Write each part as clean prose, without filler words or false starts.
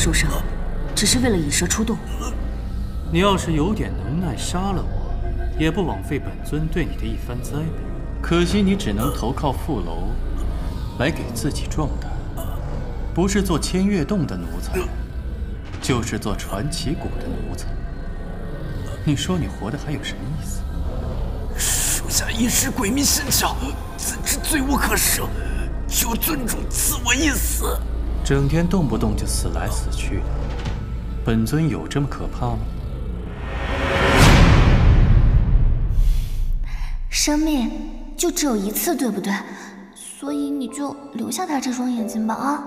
受伤，只是为了引蛇出洞。 你要是有点能耐，杀了我，也不枉费本尊对你的一番栽培。可惜你只能投靠傅楼，来给自己壮胆，不是做千月洞的奴才，就是做传奇谷的奴才。你说你活得还有什么意思？ 属下一时鬼迷心窍，自知罪无可赦，求尊主赐我一死。 整天动不动就死来死去的，本尊有这么可怕吗？ 生命就只有一次，对不对？所以你就留下他这双眼睛吧啊！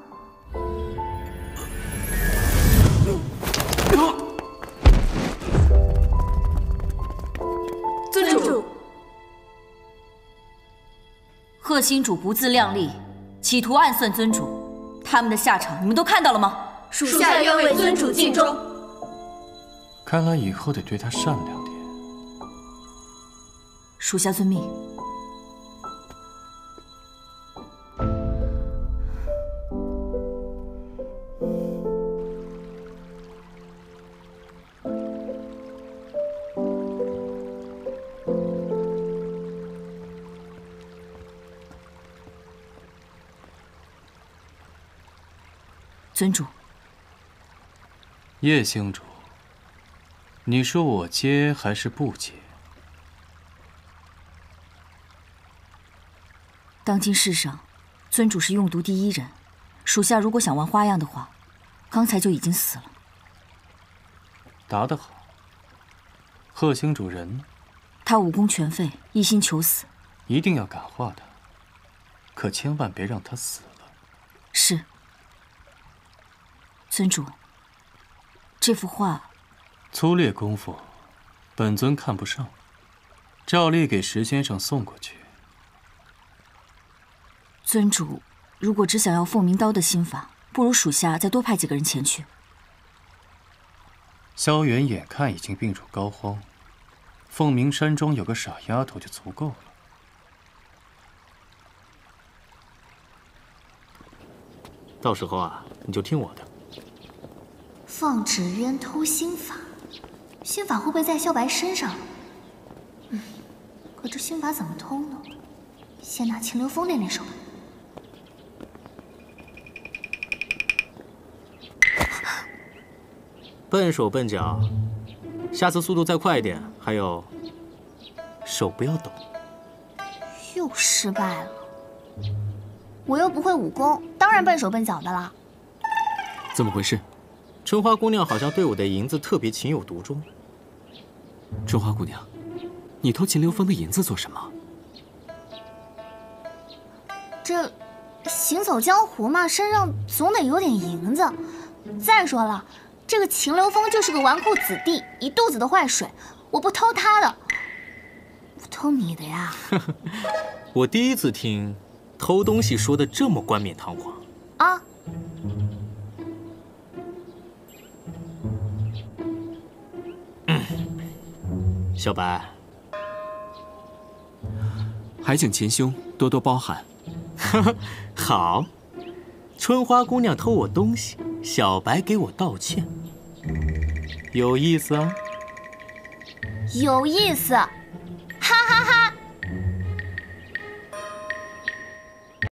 尊主，贺星主不自量力，企图暗算尊主，他们的下场你们都看到了吗？ 属下愿为尊主尽忠。 看来以后得对他善良点。 属下遵命。尊主， 叶星主，你说我接还是不接？ 当今世上，尊主是用毒第一人，属下如果想玩花样的话，刚才就已经死了。 答得好。贺星主人呢？ 他武功全废，一心求死。 一定要感化他，可千万别让他死了。 是。尊主，这幅画， 粗劣功夫，本尊看不上，照例给石先生送过去。 尊主，如果只想要凤鸣刀的心法，不如属下再多派几个人前去。 萧远眼看已经病入膏肓，凤鸣山庄有个傻丫头就足够了。 到时候啊，你就听我的。 放纸鸢偷心法，心法会不会在萧白身上？可这心法怎么偷呢？先拿秦流风练练手吧。 笨手笨脚，下次速度再快一点。还有，手不要抖。 又失败了。我又不会武功，当然笨手笨脚的啦。 怎么回事？春花姑娘好像对我的银子特别情有独钟。 春花姑娘，你偷秦流风的银子做什么？ 这行走江湖嘛，身上总得有点银子。再说了，这个秦流风就是个纨绔子弟，一肚子的坏水。我不偷他的，我偷你的呀。 我第一次听偷东西说的这么冠冕堂皇啊！ 小白， 还请秦兄多多包涵。 好，春花姑娘偷我东西，小白给我道歉，有意思啊。 有意思，